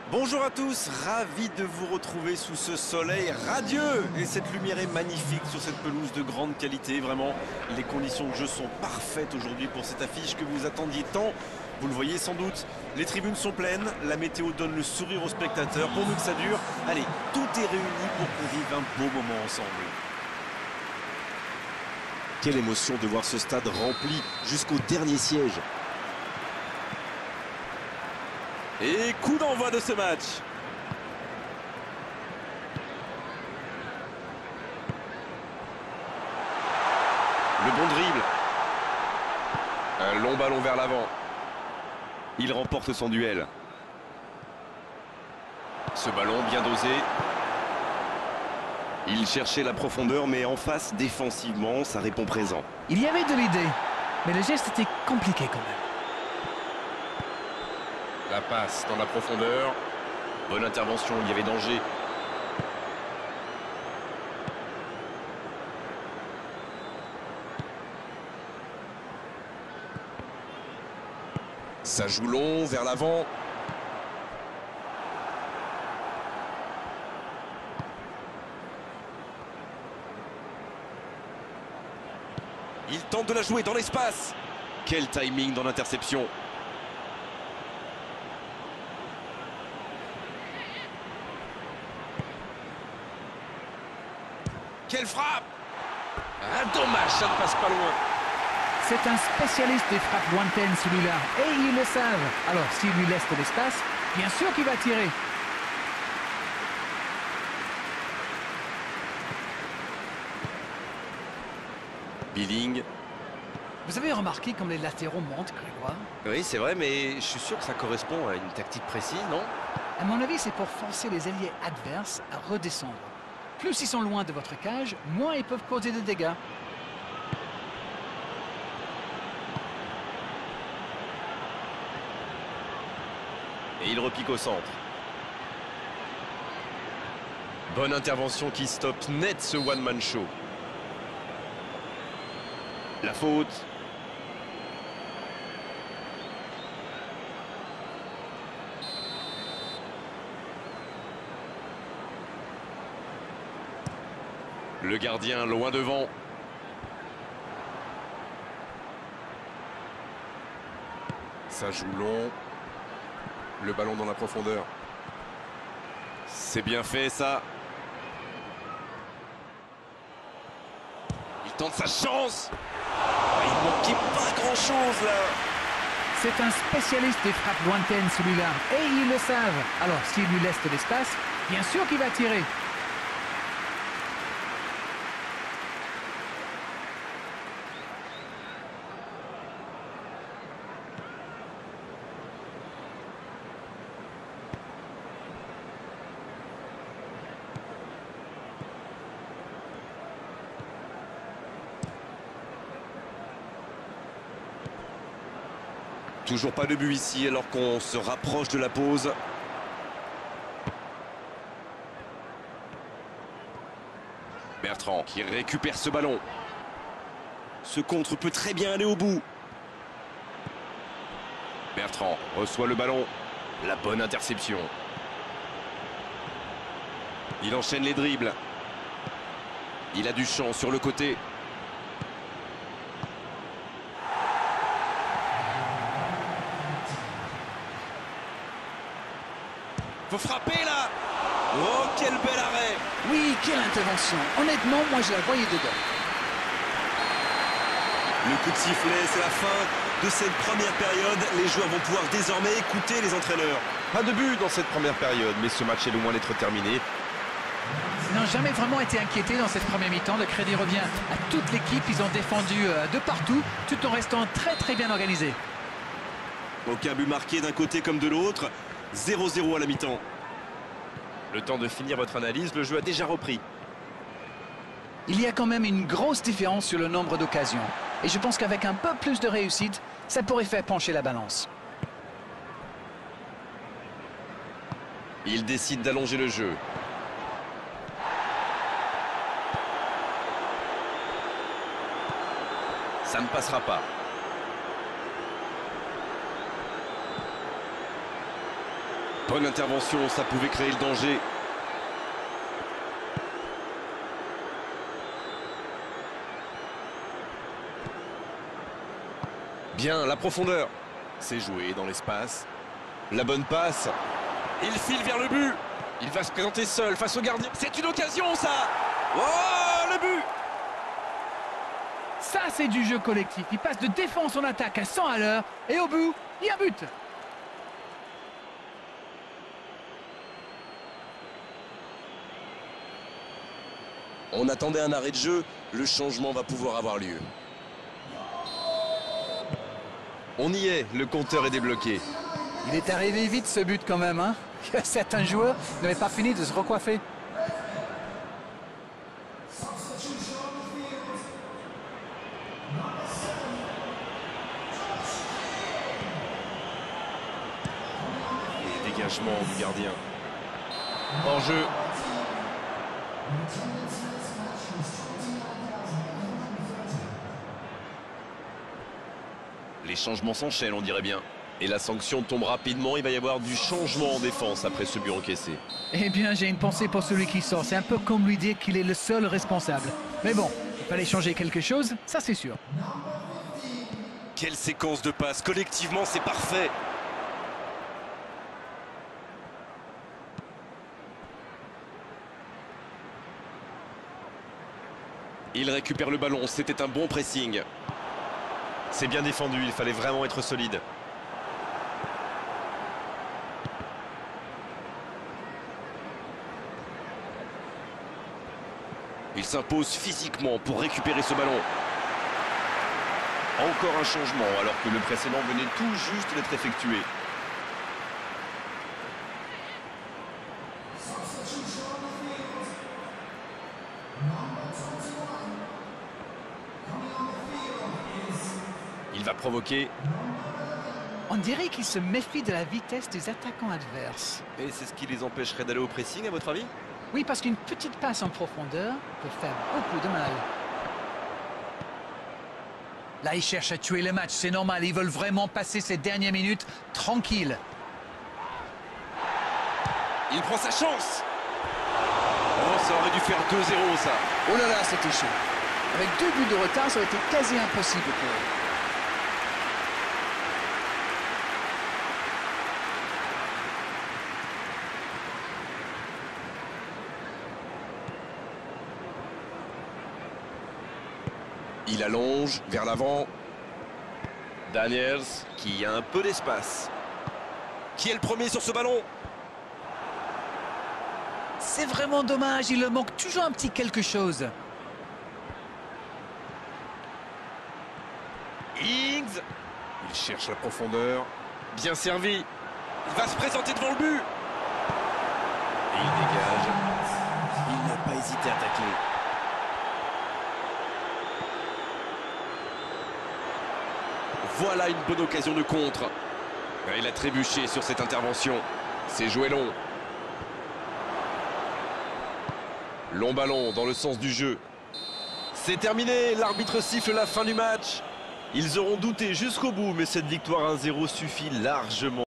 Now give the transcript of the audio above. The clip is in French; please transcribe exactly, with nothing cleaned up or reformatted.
Bonjour à tous, ravi de vous retrouver sous ce soleil radieux. Et cette lumière est magnifique sur cette pelouse de grande qualité. Vraiment, les conditions de jeu sont parfaites aujourd'hui pour cette affiche que vous attendiez tant. Vous le voyez sans doute, les tribunes sont pleines, la météo donne le sourire aux spectateurs. Pour nous que ça dure, allez, tout est réuni pour qu'on vive un beau moment ensemble. Quelle émotion de voir ce stade rempli jusqu'au dernier siège. Et coup d'envoi de ce match. Le bon dribble. Un long ballon vers l'avant. Il remporte son duel. Ce ballon bien dosé. Il cherchait la profondeur, mais en face, défensivement, ça répond présent. Il y avait de l'idée, mais le geste était compliqué quand même. La passe dans la profondeur. Bonne intervention, il y avait danger. Ça joue long, vers l'avant. Il tente de la jouer dans l'espace. Quel timing dans l'interception. Quelle frappe! Un dommage, ça ne passe pas loin. C'est un spécialiste des frappes lointaines celui-là, et ils le savent. Alors s'il lui laisse de l'espace, bien sûr qu'il va tirer. Billing. Vous avez remarqué comme les latéraux montent, Grégoire? Oui, c'est vrai, mais je suis sûr que ça correspond à une tactique précise, non? À mon avis, c'est pour forcer les ailiers adverses à redescendre. Plus ils sont loin de votre cage, moins ils peuvent causer de dégâts. Et il repique au centre. Bonne intervention qui stoppe net ce one-man show. La faute. Le gardien loin devant. Ça joue long. Le ballon dans la profondeur. C'est bien fait ça. Il tente sa chance. Il manquait pas grand chose là. C'est un spécialiste des frappes lointaines celui-là, et ils le savent. Alors s'il lui laisse de l'espace, bien sûr qu'il va tirer. Toujours pas de but ici alors qu'on se rapproche de la pause. Bertrand qui récupère ce ballon. Ce contre peut très bien aller au bout. Bertrand reçoit le ballon. La bonne interception. Il enchaîne les dribbles. Il a du champ sur le côté. Faut frapper là. Oh, quel bel arrêt. Oui, quelle intervention. Honnêtement, moi je la voyais dedans. Le coup de sifflet, c'est la fin de cette première période. Les joueurs vont pouvoir désormais écouter les entraîneurs. Pas de but dans cette première période, mais ce match est loin d'être terminé. Ils n'ont jamais vraiment été inquiétés dans cette première mi-temps. Le crédit revient à toute l'équipe. Ils ont défendu de partout, tout en restant très très bien organisés. Aucun but marqué d'un côté comme de l'autre. zéro zéro à la mi-temps. Le temps de finir votre analyse, le jeu a déjà repris. Il y a quand même une grosse différence sur le nombre d'occasions. Et je pense qu'avec un peu plus de réussite, ça pourrait faire pencher la balance. Il décide d'allonger le jeu. Ça ne passera pas. Bonne intervention, ça pouvait créer le danger. Bien, la profondeur. C'est joué dans l'espace. La bonne passe. Il file vers le but. Il va se présenter seul face au gardien. C'est une occasion, ça. Oh, le but. Ça, c'est du jeu collectif. Il passe de défense en attaque à cent à l'heure. Et au bout, il y a but. On attendait un arrêt de jeu. Le changement va pouvoir avoir lieu. On y est, le compteur est débloqué. Il est arrivé vite ce but quand même, hein. Certains joueurs n'avaient pas fini de se recoiffer. Et dégagement du gardien. Hors jeu. Les changements s'enchaînent, on dirait bien. Et la sanction tombe rapidement. Il va y avoir du changement en défense après ce but encaissé. Eh bien, j'ai une pensée pour celui qui sort. C'est un peu comme lui dire qu'il est le seul responsable. Mais bon, il fallait changer quelque chose, ça c'est sûr. Quelle séquence de passes. Collectivement, c'est parfait. Il récupère le ballon. C'était un bon pressing. C'est bien défendu. Il fallait vraiment être solide. Il s'impose physiquement pour récupérer ce ballon. Encore un changement alors que le précédent venait tout juste d'être effectué. Il va provoquer. On dirait qu'il se méfie de la vitesse des attaquants adverses. Et c'est ce qui les empêcherait d'aller au pressing, à votre avis? Oui, parce qu'une petite passe en profondeur peut faire beaucoup de mal. Là, ils cherchent à tuer le match, c'est normal. Ils veulent vraiment passer ces dernières minutes tranquilles. Il prend sa chance. Oh, ça aurait dû faire deux zéro, ça. Oh là là, c'était chaud. Avec deux buts de retard, ça aurait été quasi impossible pour eux. Il allonge vers l'avant. Daniels qui a un peu d'espace. Qui est le premier sur ce ballon? C'est vraiment dommage, il leur manque toujours un petit quelque chose. Ings. Il cherche la profondeur. Bien servi. Il va se présenter devant le but. Et il dégage. Il n'a pas hésité à tacler. Voilà une bonne occasion de contre. Il a trébuché sur cette intervention. C'est joué long. Long ballon dans le sens du jeu. C'est terminé. L'arbitre siffle la fin du match. Ils auront douté jusqu'au bout, mais cette victoire un zéro suffit largement.